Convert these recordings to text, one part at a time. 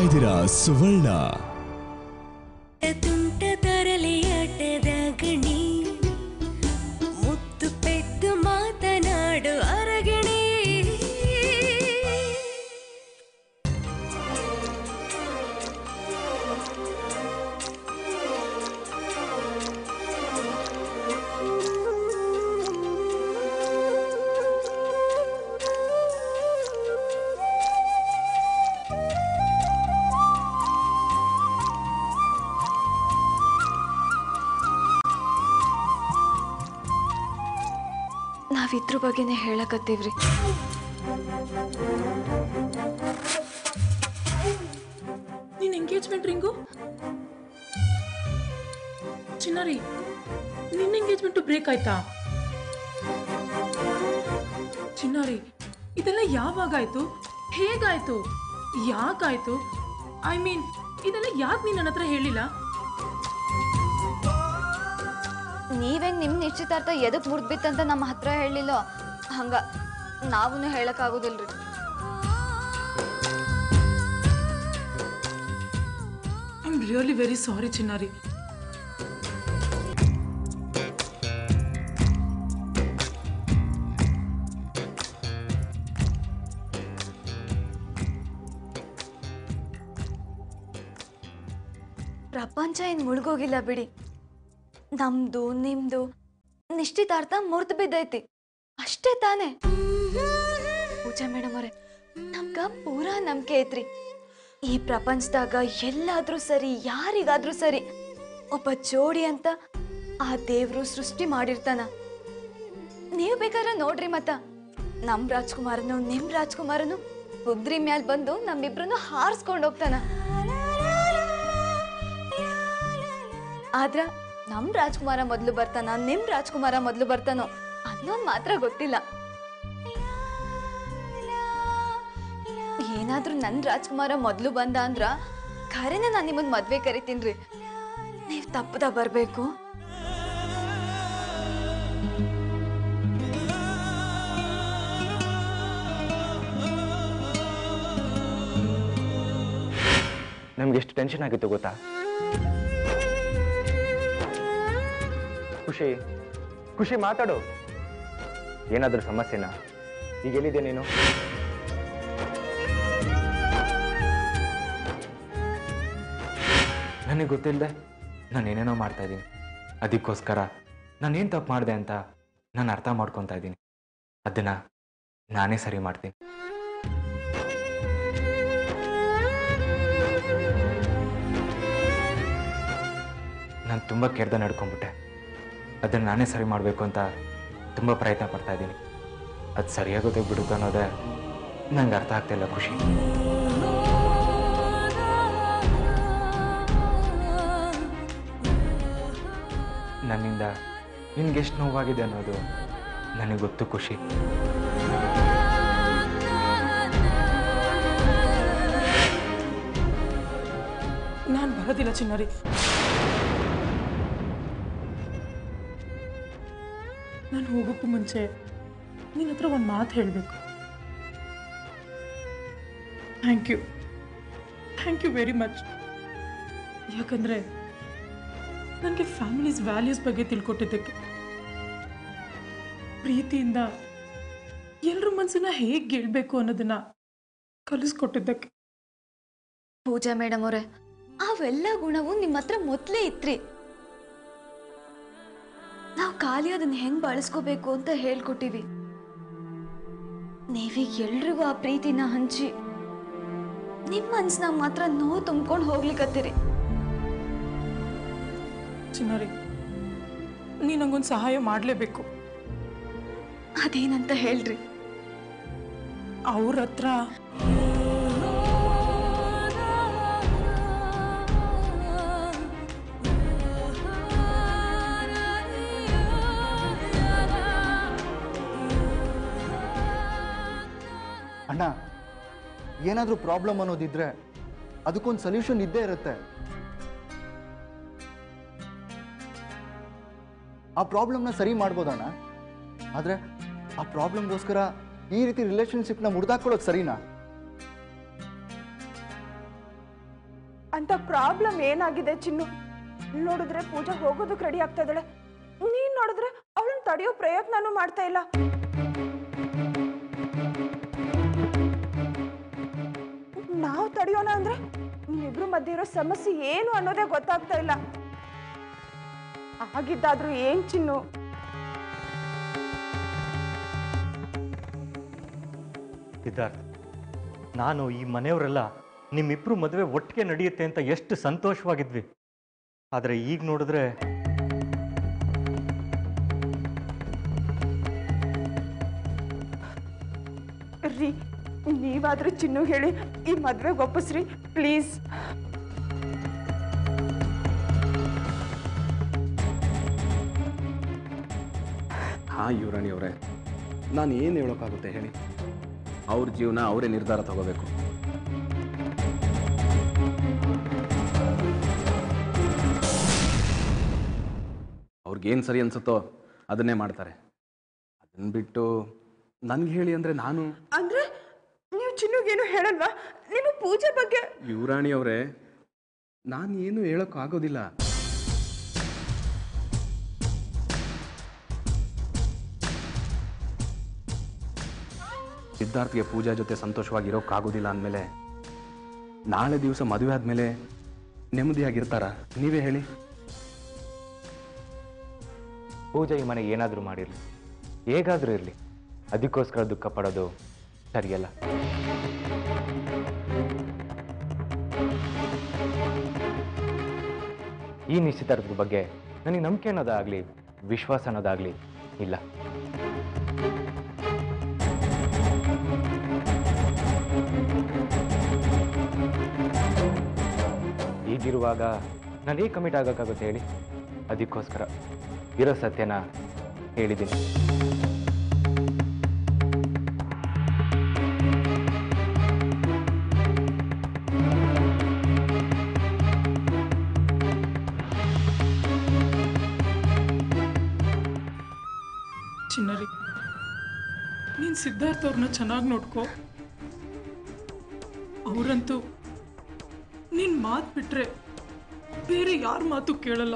ಇದ್ದೀರಾ ಸುವರ್ಣ. ತುಂಟ ತರಲೆಯಾಟದ ಗಣಿ ಮುತ್ತು ಪೆದ್ದು ಮಾತನಾಡು ಅರಗಣಿ. ನಾವಿದ್ರ ಬಗ್ಗೆನೇ ಹೇಳಕತ್ತೀವ್ರಿ. ನಿನ್ ಎಂಗೇಜ್ಮೆಂಟ್ ರಿಂಗು ಚಿನ್ನಾರಿ, ನಿನ್ನ ಎಂಗೇಜ್ಮೆಂಟ್ ಬ್ರೇಕ್ ಆಯ್ತಾ? ಚಿನ್ನಾರಿ, ಇದೆಲ್ಲ ಯಾವಾಗಾಯ್ತು, ಹೇಗಾಯ್ತು, ಯಾಕಾಯ್ತು? ಐ ಮೀನ್ ಇದೆಲ್ಲ ಯಾಕೆ ನೀನ್ ನನ್ನ ಹತ್ರ ಹೇಳಿಲ್ಲ? ನೀವೇನ್ ನಿಮ್ ನಿಶ್ಚಿತಾರ್ಥ ಎದಕ್ ಮುರ್ದ್ಬಿತ್ತಂತ ನಮ್ಮ ಹತ್ರ ಹೇಳಿಲ್ಲ, ಹಂಗ ನಾವೂ ಹೇಳಕ್ಕಾಗೋದಿಲ್ರಿ. I am really very sorry ಚಿನ್ನಾರಿ. ಪ್ರಪಂಚ ಏನ್ ಮುಳುಗೋಗಿಲ್ಲ ಬಿಡಿ. ನಮ್ದು ನಿಮ್ದು ನಿಶ್ಚಿತಾರ್ಥ ಮುರಿದು ಬಿದ್ದೈತಿ ಅಷ್ಟೇ ತಾನೆ. ಪೂಜಾ ಮೇಡಮ್ ಅವರೇ, ನಮ್ಗ ಪೂರಾ ನಂಬಿಕೆ ಐತ್ರಿ. ಈ ಪ್ರಪಂಚದಾಗ ಎಲ್ಲಾದ್ರೂ ಸರಿ, ಯಾರಿಗಾದ್ರೂ ಸರಿ, ಒಬ್ಬ ಜೋಡಿ ಅಂತ ಆ ದೇವ್ರು ಸೃಷ್ಟಿ ಮಾಡಿರ್ತಾನ. ನೀವ್ ಬೇಕಾದ್ರೆ ನೋಡ್ರಿ, ಮತ್ತ ನಮ್ ರಾಜ್ಕುಮಾರನು ನಿಮ್ ರಾಜ್ಕುಮಾರನು ಕುದ್ರಿ ಮ್ಯಾಲ್ ಬಂದು ನಮ್ಮಿಬ್ರನ್ನು ಹಾರಿಸ್ಕೊಂಡು ಹೋಗ್ತಾನ. ಆದ್ರ ನಮ್ ರಾಜ್ಕುಮಾರ ಮೊದ್ಲು ಬರ್ತಾನ, ನಿಮ್ ರಾಜ್ಕುಮಾರ ಮೊದ್ಲು ಬರ್ತಾನೋ ಅನ್ನೋದ್ ಮಾತ್ರ ಗೊತ್ತಿಲ್ಲ. ಏನಾದ್ರೂ ನನ್ ರಾಜ್ಕುಮಾರ ಮೊದ್ಲು ಬಂದ ಅಂದ್ರ ಖರೇನ ನಾನ್ ನಿಮ್ಮನ್ ಮದ್ವೆ ಕರಿತೀನ್ರಿ. ನೀವ್ ತಪ್ಪದ ಬರ್ಬೇಕು. ನಮ್ಗೆ ಎಷ್ಟು ಟೆನ್ಷನ್ ಆಗಿತ್ತು ಗೊತ್ತಾ? ಖುಷಿ ಖುಷಿ ಮಾತಾಡು. ಏನಾದರೂ ಸಮಸ್ಯೆನಾ? ಈಗ ಎಲ್ಲಿದೆ ನೀನು? ನನಗೆ ಗೊತ್ತಿಲ್ಲದೆ ನಾನು ಏನೇನೋ ಮಾಡ್ತಾ ಇದ್ದೀನಿ. ಅದಕ್ಕೋಸ್ಕರ ನಾನೇನು ತಪ್ಪು ಮಾಡಿದೆ ಅಂತ ನಾನು ಅರ್ಥ ಮಾಡ್ಕೊತಾ ಇದ್ದೀನಿ. ಅದನ್ನು ನಾನೇ ಸರಿ ಮಾಡ್ತೀನಿ. ನಾನು ತುಂಬ ಕೆಡ್ದ ನಡ್ಕೊಂಡ್ಬಿಟ್ಟೆ. ಅದನ್ನು ನಾನೇ ಸರಿ ಮಾಡಬೇಕು ಅಂತ ತುಂಬ ಪ್ರಯತ್ನ ಪಡ್ತಾ ಇದ್ದೀನಿ. ಅದು ಸರಿಯಾಗೋದೇ ಬಿಡುತ್ತೆ ಅನ್ನೋದೇ ನಂಗೆ ಅರ್ಥ ಆಗ್ತಾಯಿಲ್ಲ ಖುಷಿ. ನನ್ನಿಂದ ನಿನ್ಗೆಷ್ಟು ನೋವಾಗಿದೆ ಅನ್ನೋದು ನನಗೆ ಗೊತ್ತು ಖುಷಿ. ನಾನು ಬರೋದಿಲ್ಲ ಚಿನ್ನಾರಿ. ನಾನು ಹೋಗೋಕ್ಕೂ ಮುಂಚೆ ನಿನ್ನ ಹತ್ರ ಒಂದು ಮಾತು ಹೇಳಬೇಕು. Thank you very much. ಯಾಕಂದರೆ ನನಗೆ ಫ್ಯಾಮಿಲೀಸ್ ವ್ಯಾಲ್ಯೂಸ್ ಬಗ್ಗೆ ತಿಳ್ಕೊಟ್ಟಿದ್ದಕ್ಕೆ, ಪ್ರೀತಿಯಿಂದ ಎಲ್ಲರ ಮನಸ್ಸನ್ನ ಹೇಗೆ ಗೆಲ್ಲಬೇಕು ಅನ್ನೋದನ್ನ ಕಲಿಸ್ಕೊಟ್ಟಿದ್ದಕ್ಕೆ. ಪೂಜಾ ಮೇಡಮ್ ಅವರೇ, ಅವೆಲ್ಲ ಗುಣವು ನಿಮ್ಮ ಹತ್ರ ಮೊದಲೇ ಇತ್ರಿ. ನಾವು ಖಾಲಿ ಅದನ್ನ ಹೆಂಗ್ ಬಳಸ್ಕೋಬೇಕು ಅಂತ ಹೇಳ್ಕೊಟ್ಟಿವಿ. ನೀವೀಗ ಎಲ್ರಿಗೂ ಆ ಪ್ರೀತಿನ ಹಂಚಿ ನಿಮ್ಮ ಮನ್ಸನಾಗ ಮಾತ್ರ ನೋವು ತುಂಬ್ಕೊಂಡು ಹೋಗ್ಲಿಕ್ಕತ್ತೀರಿ. ಚಿನ್ನಾರಿ, ನೀ ನಂಗೊಂದು ಸಹಾಯ ಮಾಡಲೇಬೇಕು. ಅದೇನಂತ ಹೇಳ್ರಿ. ಅವ್ರ ಹತ್ರ ಅಣ್ಣ, ಏನಾದರೂ ಪ್ರಾಬ್ಲಮ್ ಅನ್ನೋದಿದ್ರೆ ಅದಕ್ಕೊಂದು ಸೊಲ್ಯೂಷನ್ ಇದ್ದೇ ಇರುತ್ತೆ. ಆ ಪ್ರಾಬ್ಲಮ್ನ ಸರಿ ಮಾಡ್ಬೋದಣ್ಣ. ಆದರೆ ಆ ಪ್ರಾಬ್ಲಮ್ಗೋಸ್ಕರ ಈ ರೀತಿ ರಿಲೇಶನ್ಶಿಪ್ನ ಮುರಿದಾಕೊಳ್ಳೋದು ಸರಿನಾ? ಅಂತ ಪ್ರಾಬ್ಲಮ್ ಏನಾಗಿದೆ ಚಿನ್ನು? ನೋಡಿದ್ರೆ ಪೂಜಾ ಹೋಗೋದಕ್ಕೆ ರೆಡಿ ಆಗ್ತಾ ಇದ್ದಾಳೆ, ನೀನ್ ನೋಡಿದ್ರೆ ಅವಳನ್ನ ತಡೆಯೋ ಪ್ರಯತ್ನನೂ ಮಾಡ್ತಾ ಇಲ್ಲ. ನಾವು ತಡೆಯೋಣ ಅಂದ್ರೆ ನಿಮ್ಮಿಬ್ರು ಮಧ್ಯೆ ಇರೋ ಸಮಸ್ಯೆ ಏನು ಅನ್ನೋದೇ ಗೊತ್ತಾಗ್ತಾ ಇಲ್ಲ. ಆಗಿದ್ದಾದ್ರೂ ಏನ್ ಚಿನ್ನು? ಸಿದ್ಧಾರ್ಥ್, ನಾನು ಈ ಮನೆಯವರೆಲ್ಲ ನಿಮ್ಮಿಬ್ರು ಮದುವೆ ಒಟ್ಟಿಗೆ ನಡೆಯುತ್ತೆ ಅಂತ ಎಷ್ಟು ಸಂತೋಷವಾಗಿದ್ವಿ. ಆದರೆ ಈಗ ನೋಡಿದ್ರೆ ರೀ, ನೀವಾದ್ರೂ ಚಿನ್ನು ಹೇಳಿ ಈ ಮದ್ವೆಗೆ ಒಪ್ಪಿಸ್ರಿ ಪ್ಲೀಸ್. ಹಾಂ ಯುವರಾಣಿ ಅವರೇ, ನಾನು ಏನು ಹೇಳೋಕ್ಕಾಗುತ್ತೆ ಹೇಳಿ? ಅವ್ರ ಜೀವನ ಅವರೇ ನಿರ್ಧಾರ ತಗೋಬೇಕು. ಅವ್ರಿಗೇನು ಸರಿ ಅನ್ಸುತ್ತೋ ಅದನ್ನೇ ಮಾಡ್ತಾರೆ. ಅದನ್ನ ಬಿಟ್ಟು ನನಗೆ ಹೇಳಿ ಅಂದರೆ ನಾನು ಅಂದ್ರೆ ನೀವು ಚಿನ್ನುಗೇನು ಹೇಳಲ್ವಾ? ನಿಮ್ಮ ಪೂಜೆ ಬಗ್ಗೆ? ಯುವರಾಣಿ ಅವರೇ, ನಾನು ಏನು ಹೇಳೋಕ್ಕಾಗೋದಿಲ್ಲ. ಸಿದ್ಧಾರ್ಥ್ಗೆ ಪೂಜಾ ಜೊತೆ ಸಂತೋಷವಾಗಿರೋಕ್ಕಾಗೋದಿಲ್ಲ ಅಂದಮೇಲೆ ನಾಳೆ ದಿವಸ ಮದುವೆ ಆದಮೇಲೆ ನೆಮ್ಮದಿಯಾಗಿರ್ತಾರ? ನೀವೇ ಹೇಳಿ. ಪೂಜಾ ಈ ಮನೆಗೆ ಏನಾದರೂ ಮಾಡಿರಲಿ, ಹೇಗಾದರೂ ಇರಲಿ, ಅದಕ್ಕೋಸ್ಕರ ದುಃಖ ಪಡೋದು ಸರಿಯಲ್ಲ. ಈ ನಿಶ್ಚಿತಾರ್ಥದ ಬಗ್ಗೆ ನನಗೆ ನಂಬಿಕೆ ಅನ್ನೋದಾಗಲಿ ವಿಶ್ವಾಸ ಅನ್ನೋದಾಗಲಿ ಇಲ್ಲ. ಈಗಿರುವಾಗ ನಾನು ಹೇಗೆ ಕಮಿಟ್ ಆಗೋಕ್ಕಾಗುತ್ತೆ ಹೇಳಿ? ಅದಕ್ಕೋಸ್ಕರ ಇರೋ ಸತ್ಯನ ಹೇಳಿದ್ದೀನಿ. ಚಿನ್ನರಿ, ನೀನು ಸಿದ್ಧಾರ್ಥ ಅವ್ರನ್ನ ಚೆನ್ನಾಗಿ ನೋಡ್ಕೋ. ಅವರಂತೂ ನಿನ್ ಮಾತು ಬಿಟ್ರೆ ಬೇರೆ ಯಾರ ಮಾತು ಕೇಳಲ್ಲ.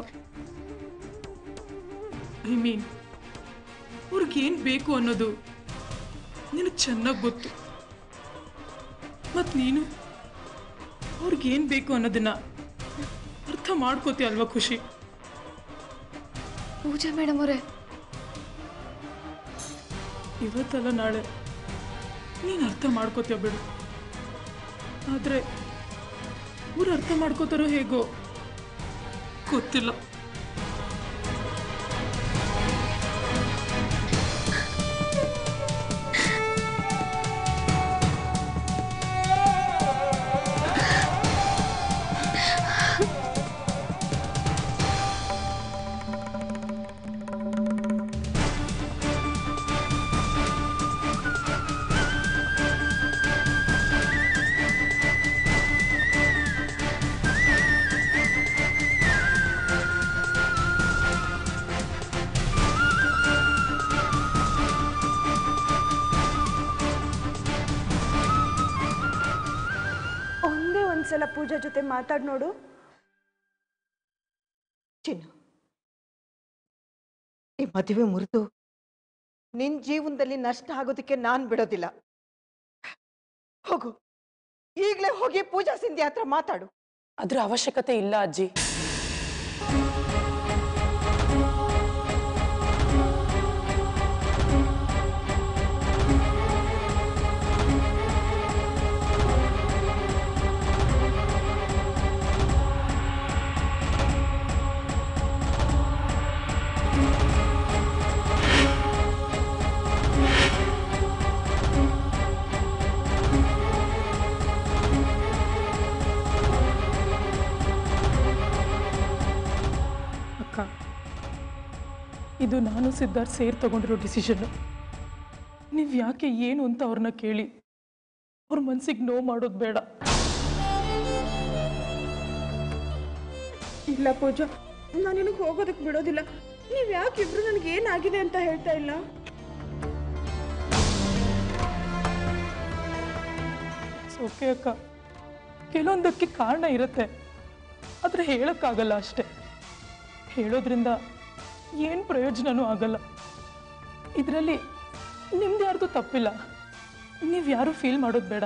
ಐ ಮೀನ್, ಅವ್ರಿಗೇನು ಬೇಕು ಅನ್ನೋದು ನಿನಗೆ ಚೆನ್ನಾಗಿ ಗೊತ್ತು. ಮತ್ತು ನೀನು ಅವ್ರಿಗೇನು ಬೇಕು ಅನ್ನೋದನ್ನ ಅರ್ಥ ಮಾಡ್ಕೋತೀಯ ಅಲ್ವಾ ಖುಷಿ? ಪೂಜಾ ಮೇಡಮ್ ಅವರೇ, ಇವತ್ತಲ್ಲ ನಾಳೆ ನೀನು ಅರ್ಥ ಮಾಡ್ಕೋತೀಯ ಬಿಡು. ಆದರೆ ಅವ್ರು ಅರ್ಥ ಮಾಡ್ಕೋತಾರೋ ಹೇಗೋ ಗೊತ್ತಿಲ್ಲ. ಒಂದ್ಸಲ ಪೂಜಾ ಜೊತೆ ಮಾತಾಡ್ ನೋಡು. ಚಿನ್ನು, ಈ ಮದುವೆ ಮುರಿದು ನಿನ್ ಜೀವನದಲ್ಲಿ ನಷ್ಟ ಆಗೋದಕ್ಕೆ ನಾನ್ ಬಿಡೋದಿಲ್ಲ. ಹೋಗು, ಈಗಲೇ ಹೋಗಿ ಪೂಜಾ ಸಿಂಧಿ ಹತ್ರ ಮಾತಾಡು. ಅದ್ರ ಅವಶ್ಯಕತೆ ಇಲ್ಲ ಅಜ್ಜಿ. ಇದು ನಾನು ಸಿದ್ಧಾರ್ಥ್ ಸೇರಿ ತಗೊಂಡಿರೋ ಡಿಸಿಷನ್. ನೀವು ಯಾಕೆ ಏನು ಅಂತ ಅವ್ರನ್ನ ಕೇಳಿ ಅವ್ರ ಮನ್ಸಿಗೆ ನೋವು ಮಾಡೋದು ಬೇಡ. ಇಲ್ಲ ಪೂಜಾ, ನಾನು ನಿನಗೆ ಹೋಗೋದಕ್ಕೆ ಬಿಡೋದಿಲ್ಲ. ನೀವು ಯಾಕೆ ಇಬ್ರು ನನಗೆ ಏನಾಗಿದೆ ಅಂತ ಹೇಳ್ತಾ ಇಲ್ಲ? ಓಕೆ ಅಕ್ಕ, ಕೆಲವೊಂದಕ್ಕೆ ಕಾರಣ ಇರುತ್ತೆ. ಆದರೆ ಹೇಳೋಕ್ಕಾಗಲ್ಲ ಅಷ್ಟೆ. ಹೇಳೋದ್ರಿಂದ ಏನು ಪ್ರಯೋಜನವೂ ಆಗಲ್ಲ. ಇದರಲ್ಲಿ ನಿಮ್ದು ಯಾರ್ದು ತಪ್ಪಿಲ್ಲ. ನೀವು ಯಾರು ಫೀಲ್ ಮಾಡೋದು ಬೇಡ.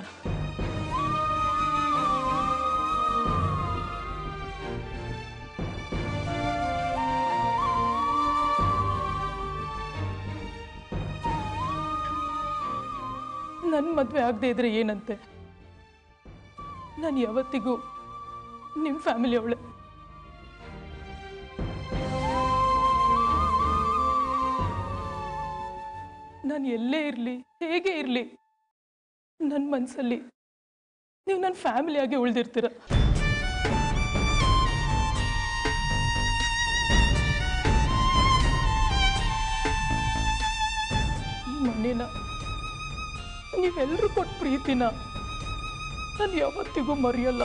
ನನ್ನ ಮದುವೆ ಆಗದೆ ಇದ್ರೆ ಏನಂತೆ? ನಾನು ಯಾವತ್ತಿಗೂ ನಿಮ್ಮ ಫ್ಯಾಮಿಲಿ ಅವಳೆ. ನಾನು ಎಲ್ಲೇ ಇರಲಿ, ಹೇಗೆ ಇರಲಿ, ನನ್ನ ಮನಸ್ಸಲ್ಲಿ ನೀವು ನನ್ನ ಫ್ಯಾಮಿಲಿಯಾಗಿ ಉಳಿದಿರ್ತೀರ. ಈ ಮನೇನ, ನೀವೆಲ್ಲರೂ ಕೊಟ್ಟ ಪ್ರೀತಿನ ನಾನು ಯಾವತ್ತಿಗೂ ಮರೆಯಲ್ಲ.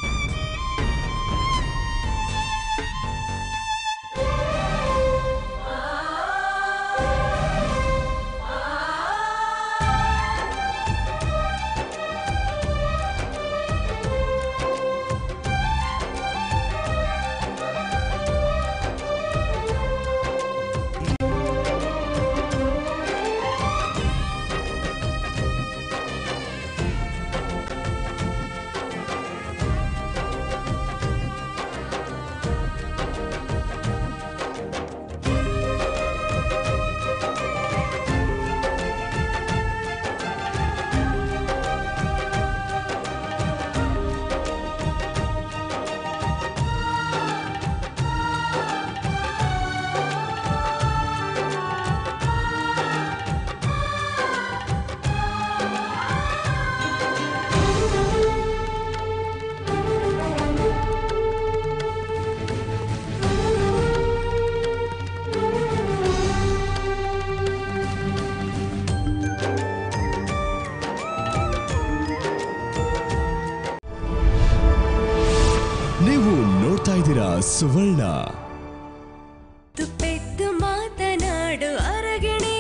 ನೀವು ನೋಡ್ತಾ ಇದ್ದೀರಾ ಸುವರ್ಣ. ತುಪ್ಪೆತ್ತು ಮಾತನಾಡು ಅರಗಿಣಿ.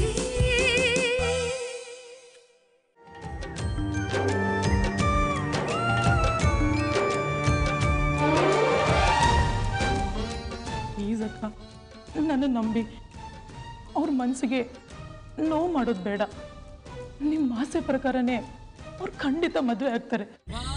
ಪ್ಲೀಸ್ ಅಕ್ಕ, ನನ್ನ ನಂಬಿ ಅವ್ರ ಮನಸ್ಸಿಗೆ ನೋವು ಮಾಡೋದು ಬೇಡ. ನಿಮ್ಮ ಆಸೆ ಪ್ರಕಾರನೇ ಅವ್ರು ಖಂಡಿತ ಮದುವೆ ಆಗ್ತಾರೆ.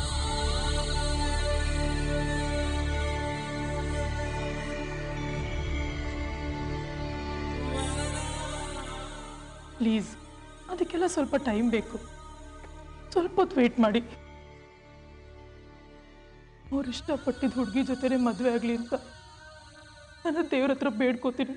ಪ್ಲೀಸ್, ಅದಕ್ಕೆಲ್ಲ ಸ್ವಲ್ಪ ಟೈಮ್ ಬೇಕು. ಸ್ವಲ್ಪ ಹೊತ್ತು ವೇಟ್ ಮಾಡಿ. ಅವ್ರು ಇಷ್ಟಪಟ್ಟಿದ್ದ ಹುಡುಗಿ ಜೊತೆನೆ ಮದುವೆ ಆಗಲಿ ಅಂತ ನನ್ನ ದೇವ್ರ ಹತ್ರ ಬೇಡ್ಕೋತೀನಿ.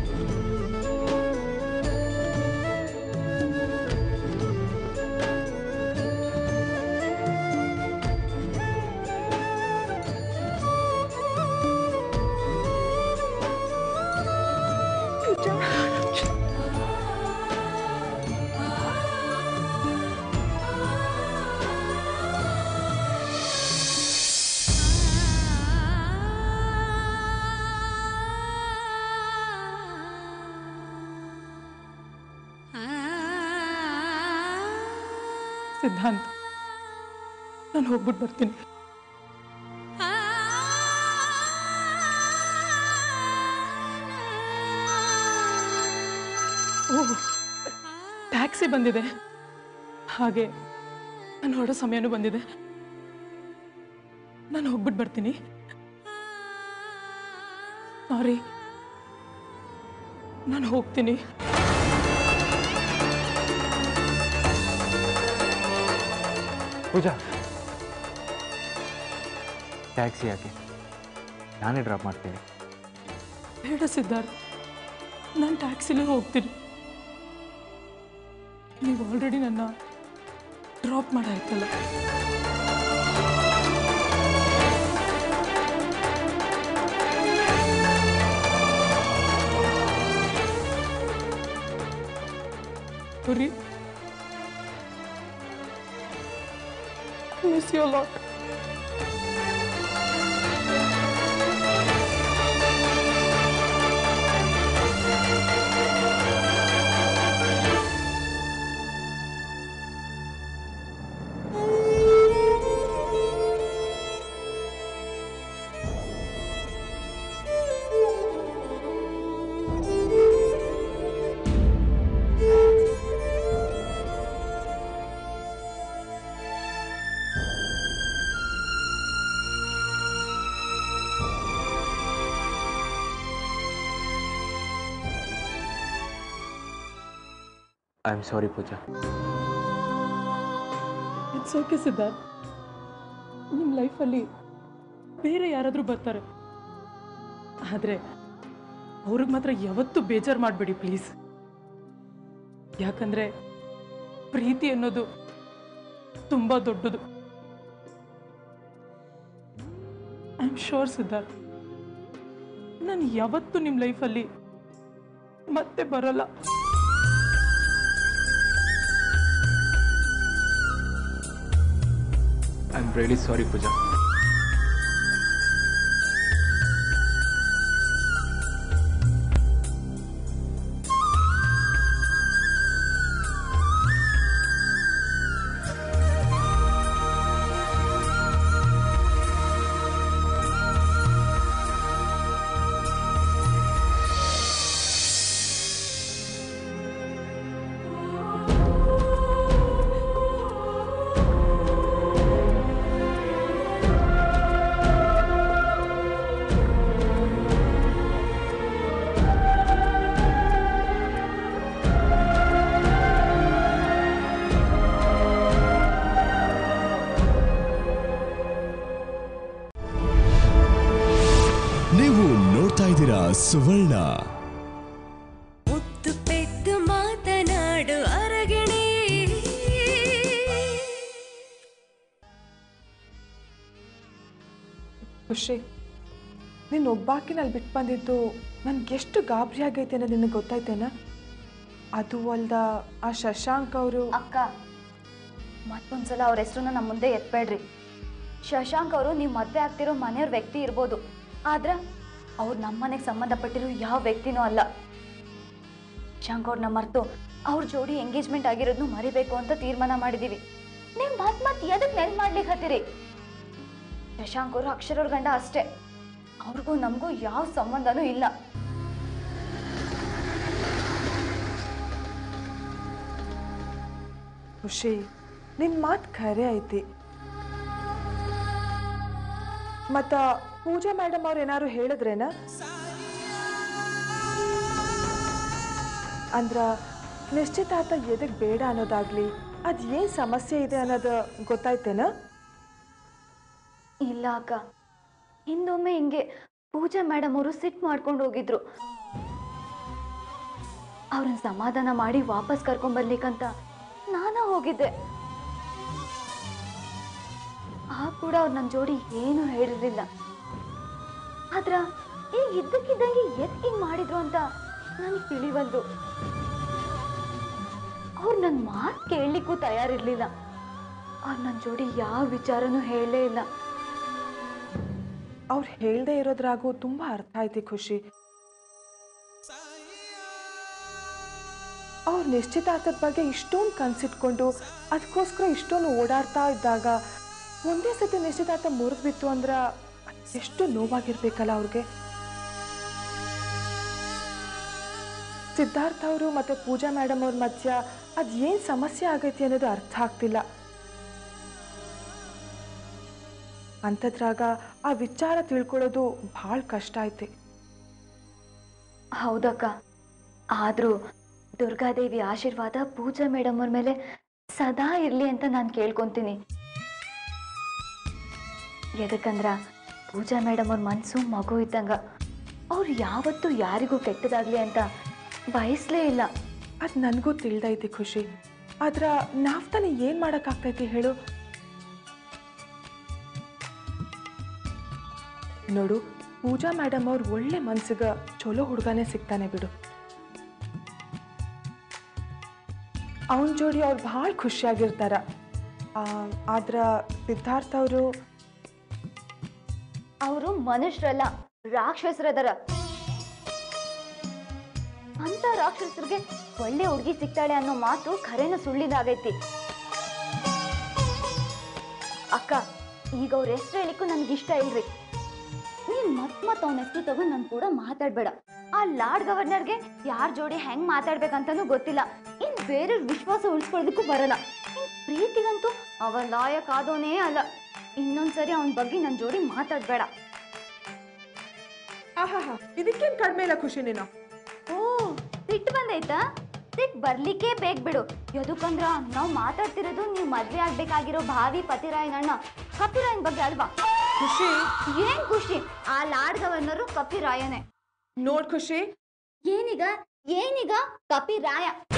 ಸಿದ್ಧಾಂತ್, ನಾನು ಹೋಗ್ಬಿಟ್ಟು ಬರ್ತೀನಿ. ಓಹ್, ಟ್ಯಾಕ್ಸಿ ಬಂದಿದೆ. ಹಾಗೆ ನಾನು ಹೊರಡೋ ಸಮಯನೂ ಬಂದಿದೆ. ನಾನು ಹೋಗ್ಬಿಟ್ಟು ಬರ್ತೀನಿ. ಸಾರಿ, ನಾನು ಹೋಗ್ತೀನಿ. ಪೂಜಾ, ಟ್ಯಾಕ್ಸಿ ಯಾಕೆ? ನಾನೇ ಡ್ರಾಪ್ ಮಾಡ್ತೀನಿ. ಬೇಡ ಸಿದ್ಧಾರ್ಥ್, ನಾನು ಟ್ಯಾಕ್ಸಿಲೇ ಹೋಗ್ತೀನಿ. ನೀವು ಆಲ್ರೆಡಿ ನನ್ನ ಡ್ರಾಪ್ ಮಾಡಾಯ್ತಲ್ಲ. Puri, I miss you a lot. I am sorry Pooja. It's okay Siddharth. ನಿಮ್ಮ ಲೈಫಲ್ಲಿ ಬೇರೆ ಯಾರಾದರೂ ಬರ್ತಾರೆ, ಆದರೆ ಅವ್ರಿಗೆ ಮಾತ್ರ ಯಾವತ್ತೂ ಬೇಜಾರು ಮಾಡಬೇಡಿ ಪ್ಲೀಸ್. ಯಾಕಂದರೆ ಪ್ರೀತಿ ಅನ್ನೋದು ತುಂಬ ದೊಡ್ಡದು. ಐ ಆಮ್ ಶೋರ್ ಸಿದ್ಧಾರ್ಥ್, ನಾನು ಯಾವತ್ತೂ ನಿಮ್ಮ ಲೈಫಲ್ಲಿ ಮತ್ತೆ ಬರಲ್ಲ. I am really sorry Pooja. ನೀವು ನೋಡ್ತಾ ಇದ್ದೀರಾ ಸುವರ್ಣ. ಮುತ್ತು ಪೆದ್ದು ಮಾತನಾಡು ಅರಗಿಣಿ. ಖುಷಿ, ನೀನು ಒಬ್ಬಾಕಿನಲ್ಲಿ ಬಿಟ್ಟು ಬಂದಿದ್ದು ನನಗೆಷ್ಟು ಗಾಬರಿ ಆಗೈತೆ ಅನ್ನೋದು ನಿನಗೆ ಗೊತ್ತಾಯ್ತೇನ? ಅದು ಅಲ್ದ ಆ ಶಶಾಂಕ್ ಅವರು. ಅಕ್ಕ, ಮತ್ತೊಂದ್ಸಲ ಅವ್ರ ಹೆಸರನ್ನ ನಮ್ಮ ಮುಂದೆ ಎತ್ಬೇಡ್ರಿ. ಶಶಾಂಕ್ ಅವರು ನೀವು ಮದುವೆ ಆಗ್ತಿರೋ ಮನೆಯವ್ರ ವ್ಯಕ್ತಿ ಇರ್ಬೋದು, ಆದ್ರೆ ಅವ್ರು ನಮ್ಮ ಮನೆಗೆ ಸಂಬಂಧಪಟ್ಟಿರೋ ಯಾವ ವ್ಯಕ್ತಿನೂ ಅಲ್ಲ. ಶಶಾಂಕ್ ಅವ್ರನ್ನ ಮರೆತು ಅವ್ರ ಜೋಡಿ ಎಂಗೇಜ್ಮೆಂಟ್ ಆಗಿರೋದನ್ನು ಮರಿಬೇಕು ಅಂತ ತೀರ್ಮಾನ ಮಾಡಿದೀವಿ. ನೀವು ಮತ್ತೆ ಎದಕ್ಕೆ ನೆನ್ಪು ಮಾಡ್ಲಿಕ್ಕೆ ಹತ್ತೀರಿ? ಶಶಾಂಕ್ ಅವರು ಅಕ್ಷರವ್ರ ಗಂಡ ಅಷ್ಟೇ, ಅವ್ರಿಗೂ ನಮಗೂ ಯಾವ ಸಂಬಂಧನೂ ಇಲ್ಲ. ಖುಷಿ, ನಿನ್ನ ಮಾತು ಖರೆ ಐತಿ. ಮತ್ತ ಪೂಜಾ ಮೇಡಮ್ ಅವ್ರು ಏನಾರು ಹೇಳಿದ್ರೇನ? ಅಂದ್ರ ನಿಶ್ಚಿತಾರ್ಥ ಎದಕ್ಕೆ ಬೇಡ ಅನ್ನೋದಾಗ್ಲಿ, ಅದು ಏನು ಸಮಸ್ಯೆ ಇದೆ ಅನ್ನೋದು ಗೊತ್ತಾಯ್ತೇನ? ಇಲ್ಲ ಅಕ್ಕ, ಹಿಂದೊಮ್ಮೆ ಹಿಂಗೆ ಪೂಜಾ ಮೇಡಮ್ ಅವರು ಸಿಟ್ ಮಾಡ್ಕೊಂಡು ಹೋಗಿದ್ರು. ಅವ್ರನ್ನ ಸಮಾಧಾನ ಮಾಡಿ ವಾಪಸ್ ಕರ್ಕೊಂಡ್ ಬರ್ಲಿಕ್ಕಂತ ನಾನಾ ಹೋಗಿದ್ದೆ. ಆ ಕೂಡ ಅವ್ರು ನನ್ನ ಜೋಡಿ ಏನು ಹೇಳಿರ್ಲಿಲ್ಲ. ಆದ್ರ ಈಗ ಇದ್ದಕ್ಕಿದ್ದಂಗೆ ಎತ್ ಹಿಂಗ್ ಮಾಡಿದ್ರು ಅಂತ ನನಗೆ ತಿಳಿವಲ್ದು. ಅವ್ರು ನನ್ನ ಮಾತು ಕೇಳಲಿಕ್ಕೂ ತಯಾರಿರ್ಲಿಲ್ಲ. ಅವ್ರು ನನ್ನ ಜೋಡಿ ಯಾವ ವಿಚಾರನೂ ಹೇಳಲೇ ಇಲ್ಲ. ಅವ್ರು ಹೇಳ್ದೆ ಇರೋದ್ರಾಗೂ ತುಂಬ ಅರ್ಥ ಐತಿ ಖುಷಿ. ಅವ್ರ ನಿಶ್ಚಿತಾರ್ಥದ ಬಗ್ಗೆ ಇಷ್ಟೊಂದು ಕನ್ಸಿಟ್ಕೊಂಡು ಅದಕ್ಕೋಸ್ಕರ ಇಷ್ಟೊಂದು ಓಡಾಡ್ತಾ ಇದ್ದಾಗ ಒಂದೇ ಸತಿ ನಿಶ್ಚಿತಾರ್ಥ ಮುರಿದು ಬಿತ್ತು ಅಂದ್ರೆ ಎಷ್ಟು ನೋವಾಗಿರ್ಬೇಕಲ್ಲ ಅವ್ರಿಗೆ. ಸಿದ್ಧಾರ್ಥ ಅವರು ಮತ್ತು ಪೂಜಾ ಮೇಡಮ್ ಅವ್ರ ಮಧ್ಯ ಅದು ಏನು ಸಮಸ್ಯೆ ಆಗೈತಿ ಅನ್ನೋದು ಅರ್ಥ ಆಗ್ತಿಲ್ಲ. ಅಂಥದ್ರಾಗ ಆ ವಿಚಾರ ತಿಳ್ಕೊಳ್ಳೋದು ಭಾಳ ಕಷ್ಟ ಐತಿ. ಹೌದಕ್ಕ, ಆದರೂ ದುರ್ಗಾದೇವಿ ಆಶೀರ್ವಾದ ಪೂಜಾ ಮೇಡಮ್ ಅವ್ರ ಮೇಲೆ ಸದಾ ಇರಲಿ ಅಂತ ನಾನು ಕೇಳ್ಕೊತೀನಿ. ಎದಕ್ಕಂದ್ರ ಪೂಜಾ ಮೇಡಮ್ ಅವ್ರ ಮನಸ್ಸು ಮಗು ಇದ್ದಂಗ. ಅವ್ರು ಯಾವತ್ತೂ ಯಾರಿಗೂ ಕೆಟ್ಟದಾಗ್ಲಿ ಅಂತ ಬಯಸ್ಲೇ ಇಲ್ಲ. ಅದು ನನಗೂ ತಿಳಿದೈತಿ ಖುಷಿ. ಆದ್ರೆ ನಾವು ತಾನೇ ಏನು ಮಾಡೋಕ್ಕಾಗ್ತೈತಿ ಹೇಳು? ನೋಡು, ಪೂಜಾ ಮೇಡಮ್ ಅವ್ರು ಒಳ್ಳೆ ಮನ್ಸಿಗೆ ಚಲೋ ಹುಡುಗನೇ ಸಿಗ್ತಾನೆ ಬಿಡು. ಅವನ ಜೋಡಿ ಅವ್ರು ಭಾಳ ಖುಷಿಯಾಗಿರ್ತಾರ. ಆದ್ರೆ ಸಿದ್ಧಾರ್ಥ ಅವರು ಮನುಷ್ಯರಲ್ಲ, ರಾಕ್ಷಸರದರ. ಅಂತ ರಾಕ್ಷಸರಿಗೆ ಒಳ್ಳೆ ಹುಡುಗಿ ಸಿಗ್ತಾಳೆ ಅನ್ನೋ ಮಾತು ಖರೇನ ಸುಳ್ಳಿದಾಗೈತಿ. ಅಕ್ಕ, ಈಗ ಅವ್ರ ಹೆಸರು ಹೇಳಿಕ್ಕೂ ನನ್ಗಿಷ್ಟ ಇಲ್ರಿ. ನೀನ್ ಮತ್ ಅವನ ಹೆಸರು ತಗೊಂಡು ನನ್ ಕೂಡ ಮಾತಾಡ್ಬೇಡ. ಆ ಲಾರ್ಡ್ ಗವರ್ನರ್ಗೆ ಯಾರ ಜೋಡಿ ಹೆಂಗ್ ಮಾತಾಡ್ಬೇಕಂತಾನೂ ಗೊತ್ತಿಲ್ಲ. ಇನ್ ಬೇರೆ ವಿಶ್ವಾಸ ಉಳಿಸ್ಕೊಳ್ಳೋದಕ್ಕೂ ಬರಲ್ಲ. ಪ್ರೀತಿಗಂತೂ ಅವ ಲಾಯಕ್ ಆದೋನೇ ಅಲ್ಲ. ಇನ್ನೊಂದ್ಸರಿ ಅವನ ಬಗ್ಗೆ ನನ್ನ ಜೋಡಿ ಮಾತಾಡ್ಬೇಡ. ಇದಕ್ಕೇನು ಕಡಿಮೆ ಇಲ್ಲ ಖುಷಿ ನೀನು. ಓ, ಸಿಟ್ಟು ಬಂದೈತಾ? ಸದ್ಯಕ್ಕೆ ಬರ್ಲಿಕ್ಕೆ ಬೇಕ್ ಬಿಡು. ಯದಕ್ಕಂದ್ರ ನಾವು ಮಾತಾಡ್ತಿರೋದು ನೀವು ಮದ್ವೆ ಆಗ್ಬೇಕಾಗಿರೋ ಭಾವಿ ಪತಿರಾಯನಣ್ಣ ಕಪಿರಾಯನ್ ಬಗ್ಗೆ ಅಲ್ವಾ? ಖುಷಿ, ಏನ್ ಖುಷಿ? ಆ ಲಾರ್ಡ್ ಗವರ್ನರು ಕಪಿರಾಯನೇ. ನೋಡ್ ಖುಷಿ, ಏನೀಗ ಕಪಿರಾಯ